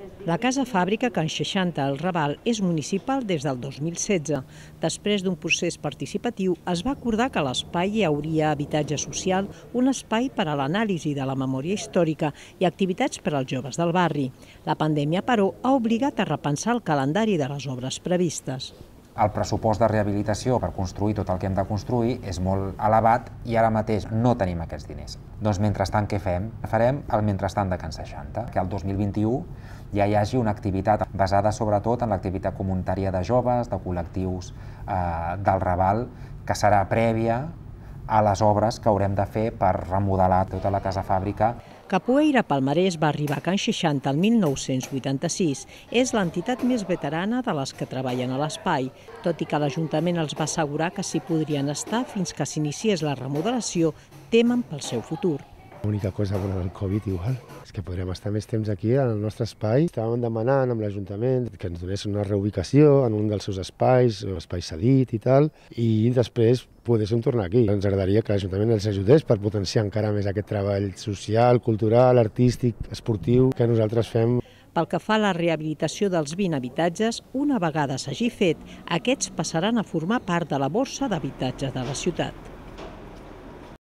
La Casa Fàbrica Can 60 al Raval és municipal des del 2016. Després d'un procés participatiu es va acordar que a l'espai hi hauria habitatge social, un espai per a l'anàlisi de la memòria històrica i activitats per als joves del barri. La pandèmia, però, ha obligat a repensar el calendari de les obres previstes. El pressupost de rehabilitació per construir tot el que hem de construir és molt elevat i ara mateix no tenim aquests diners. Doncs mentrestant què fem? Farem el mentrestant de Can 60, que el 2021 ja hi hagi una activitat basada sobretot en l'activitat comunitària de joves, de col·lectius del Raval, que serà prèvia a les obres que haurem de fer per remodelar tota la Casa Fàbrica. Capoeira Palmarès va arribar a Can 60 el 1986. És l'entitat més veterana de les que treballen a l'espai, tot i que l'Ajuntament els va assegurar que s'hi podrien estar fins que s'iniciés la remodelació, temen pel seu futur. L'única cosa bona del Covid igual és que podrem estar més temps aquí al nostre espai. Estàvem demanant amb l'Ajuntament que ens donés una reubicació en un dels seus espais, un espai cedit i tal, i després poguéssim tornar aquí. Ens agradaria que l'Ajuntament els ajudés per potenciar encara més aquest treball social, cultural, artístic, esportiu que nosaltres fem. Pel que fa a la rehabilitació dels 20 habitatges, una vegada s'hagi fet, aquests passaran a formar part de la borsa d'habitatges de la ciutat.